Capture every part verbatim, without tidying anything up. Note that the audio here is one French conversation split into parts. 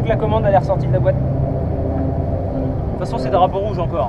que la commande elle est ressortie de la boîte. De toute façon c'est drapeau rouge encore.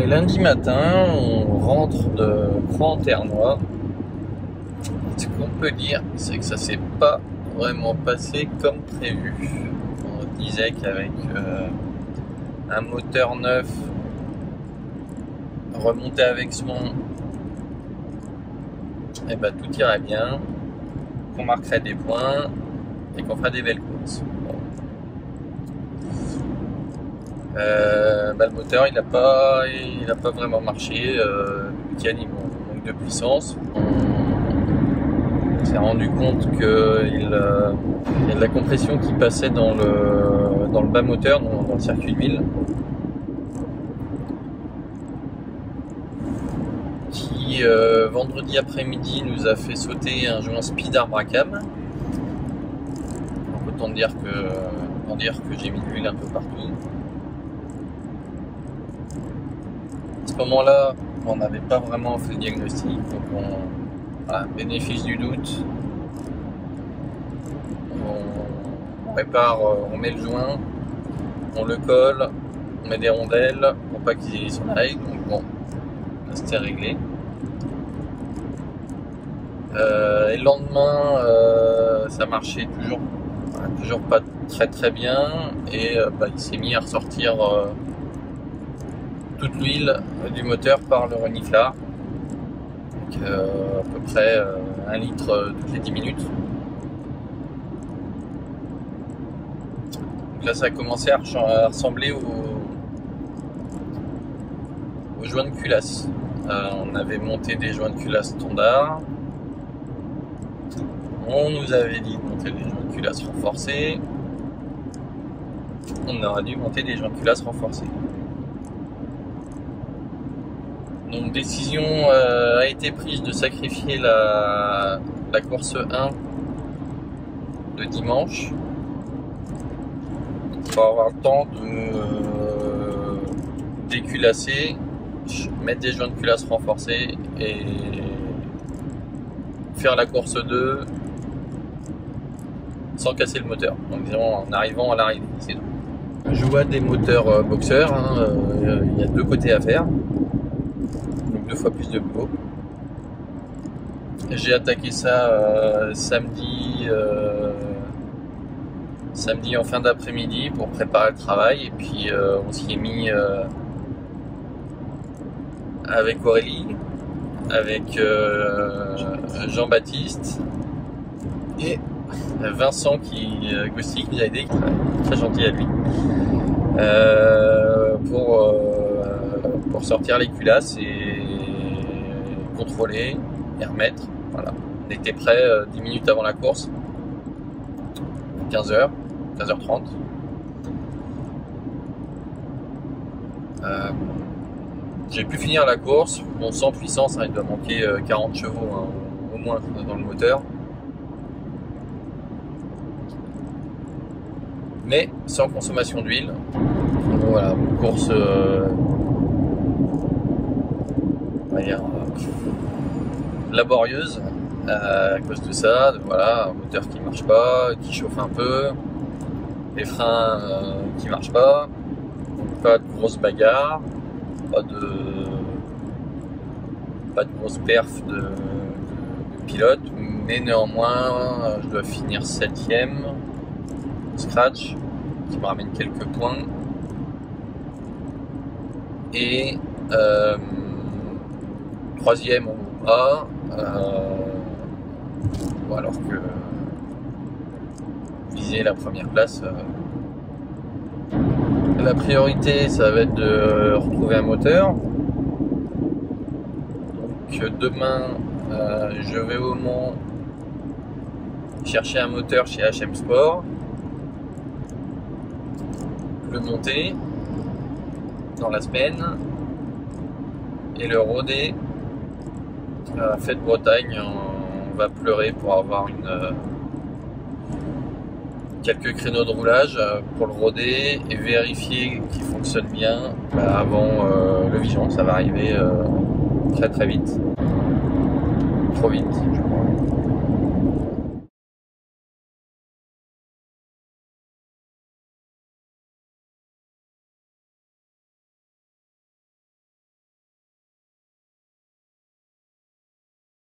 est lundi matin, on rentre de Croix-en-Ternois. Ce qu'on peut dire, c'est que ça s'est pas vraiment passé comme prévu. On disait qu'avec euh, un moteur neuf, remonté avec son, et ben tout irait bien, qu'on marquerait des points et qu'on ferait des belles courses. Bon. Euh, bah, le moteur il n'a pas, il a pas vraiment marché. Euh, le week-end il manque de puissance. On s'est rendu compte qu'il euh, y a de la compression qui passait dans le, dans le bas moteur, dans, dans le circuit d'huile, qui euh, vendredi après-midi nous a fait sauter un joint speed arbre à cam. Donc, autant dire que, autant dire que j'ai mis de l'huile un peu partout. À ce moment-là, on n'avait pas vraiment fait le diagnostic, donc on, voilà, bénéfice du doute, on prépare, on met le joint, on le colle, on met des rondelles pour pas qu'il s'en aille, donc bon, c'était réglé. Euh, et le lendemain, euh, ça marchait toujours, toujours pas très très bien, et euh, bah, il s'est mis à ressortir euh, toute l'huile du moteur par le reniflard, donc euh, à peu près euh, un litre euh, toutes les dix minutes. Donc là ça a commencé à, à ressembler au, au joint de culasse. Euh, on avait monté des joints de culasse standards. On nous avait dit de monter des joints de culasse renforcés. On aurait dû monter des joints de culasse renforcés. Donc décision euh, a été prise de sacrifier la, la course un de dimanche pour avoir le temps de euh, déculasser, mettre des joints de culasse renforcés et faire la course deux sans casser le moteur. Donc disons en arrivant à l'arrivée. Je vois des moteurs euh, boxers, hein, euh, il y a deux côtés à faire. Deux fois plus de boulot. J'ai attaqué ça euh, samedi euh, samedi en fin d'après-midi pour préparer le travail, et puis euh, on s'y est mis euh, avec Aurélie, avec euh, Jean-Baptiste et Vincent qui euh, Gossi qui nous a aidé, très gentil à lui, euh, pour euh, pour sortir les culasses et contrôler et remettre. Voilà. On était prêt euh, dix minutes avant la course, quinze heures, quinze heures trente. Euh, j'ai pu finir la course, bon, sans puissance, hein, il doit manquer euh, quarante chevaux hein, au moins dans le moteur. Mais sans consommation d'huile. Voilà, course euh, on va dire, euh, laborieuse euh, à cause de ça. Voilà, un moteur qui marche pas, qui chauffe un peu, les freins euh, qui marchent pas, donc pas de grosses bagarres, pas de pas de grosses perfs de, de, de pilote, mais néanmoins je dois finir septième scratch, qui me ramène quelques points, et euh, troisième en groupe A, euh, bon, alors que viser la première place, euh, la priorité ça va être de retrouver un moteur. Donc demain euh, je vais au Mans chercher un moteur chez H M Sport, le monter dans la semaine et le roder à la Fête Bretagne. On va pleurer pour avoir une euh, quelques créneaux de roulage pour le roder et vérifier qu'il fonctionne bien bah, avant euh, le Vigeant. Ça va arriver euh, très très vite, trop vite je crois.